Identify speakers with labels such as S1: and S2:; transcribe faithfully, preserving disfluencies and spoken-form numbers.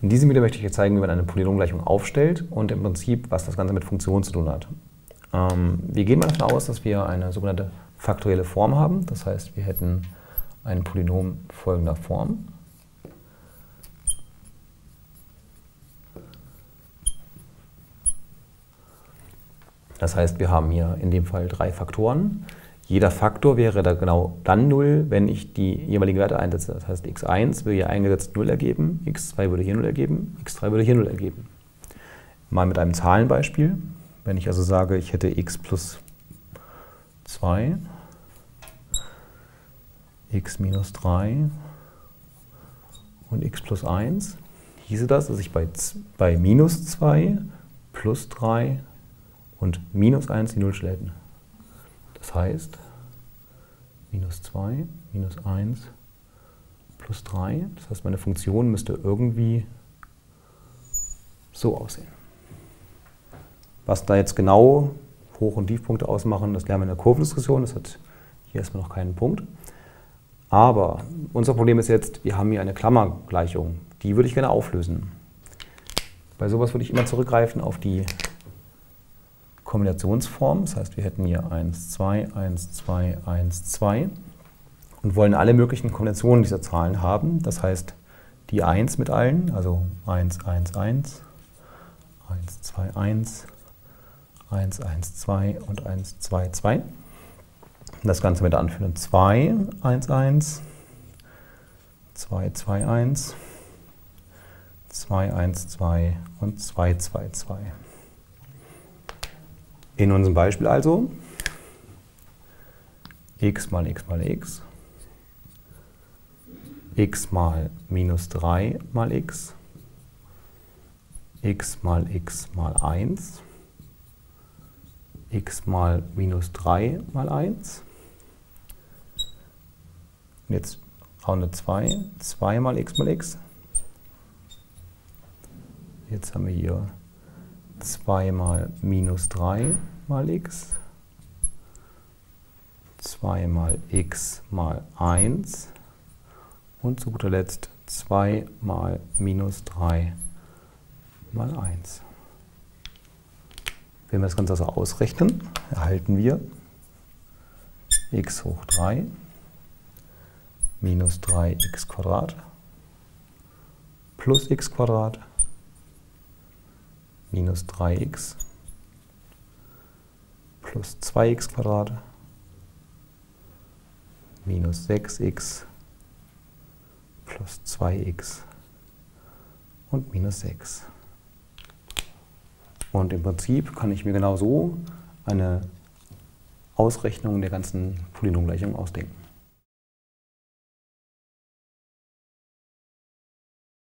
S1: In diesem Video möchte ich euch zeigen, wie man eine Polynomgleichung aufstellt und im Prinzip, was das Ganze mit Funktionen zu tun hat. Ähm, wir gehen mal davon aus, dass wir eine sogenannte faktorielle Form haben. Das heißt, wir hätten ein Polynom folgender Form. Das heißt, wir haben hier in dem Fall drei Faktoren. Jeder Faktor wäre da genau dann null, wenn ich die jeweiligen Werte einsetze. Das heißt, x eins würde hier eingesetzt null ergeben, x zwei würde hier null ergeben, x drei würde hier null ergeben. Mal mit einem Zahlenbeispiel. Wenn ich also sage, ich hätte x plus zwei, x minus drei und x plus eins, hieße das, dass ich bei, bei minus zwei, plus drei und minus eins die Nullstelle hätten. Das heißt, minus zwei, minus eins, plus drei. Das heißt, meine Funktion müsste irgendwie so aussehen. Was da jetzt genau Hoch- und Tiefpunkte ausmachen, das lernen wir in der Kurvendiskussion. Das hat hier erstmal noch keinen Punkt. Aber unser Problem ist jetzt, wir haben hier eine Klammergleichung. Die würde ich gerne auflösen. Bei sowas würde ich immer zurückgreifen auf die Kombinationsform. Das heißt, wir hätten hier eins, zwei, eins, zwei, eins, zwei und wollen alle möglichen Kombinationen dieser Zahlen haben. Das heißt, die eins mit allen, also eins, eins, eins, eins, zwei, eins, eins, eins, zwei und eins, zwei, zwei. Das Ganze mit der Anführung zwei, eins, eins, zwei, zwei, eins, zwei, eins, zwei und zwei, zwei, zwei. In unserem Beispiel also x mal x mal x, x mal minus drei mal x, x mal x mal eins, x mal minus drei mal eins. Und jetzt Runde zwei, zwei mal x mal x. Jetzt haben wir hier zwei mal minus drei mal x, zwei mal x mal eins und zu guter Letzt zwei mal minus drei mal eins. Wenn wir das Ganze also ausrechnen, erhalten wir x hoch drei minus drei x Quadrat plus x Quadrat minus drei x plus zwei x Quadrat minus sechs x plus zwei x und minus sechs. Und im Prinzip kann ich mir genau so eine Ausrechnung der ganzen Polynomgleichung ausdenken.